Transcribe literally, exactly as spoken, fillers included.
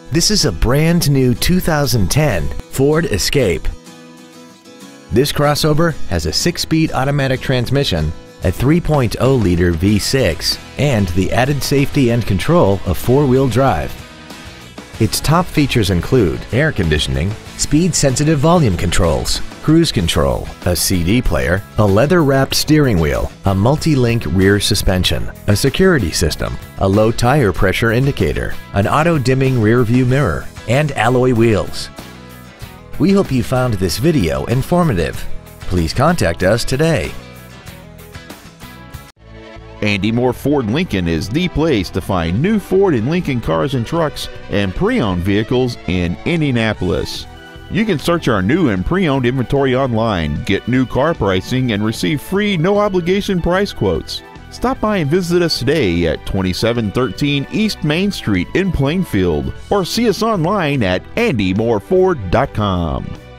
This is a brand new two thousand ten Ford Escape. This crossover has a six-speed automatic transmission, a three point oh liter V six, and the added safety and control of four-wheel drive. Its top features include air conditioning, speed-sensitive volume controls, cruise control, a C D player, a leather-wrapped steering wheel, a multi-link rear suspension, a security system, a low tire pressure indicator, an auto-dimming rear-view mirror, and alloy wheels. We hope you found this video informative. Please contact us today. Andy Mohr Ford Lincoln is the place to find new Ford and Lincoln cars and trucks and pre-owned vehicles in Indianapolis. You can search our new and pre-owned inventory online, get new car pricing, and receive free no-obligation price quotes. Stop by and visit us today at twenty-seven thirteen East Main Street in Plainfield, or see us online at andy mohr ford dot com.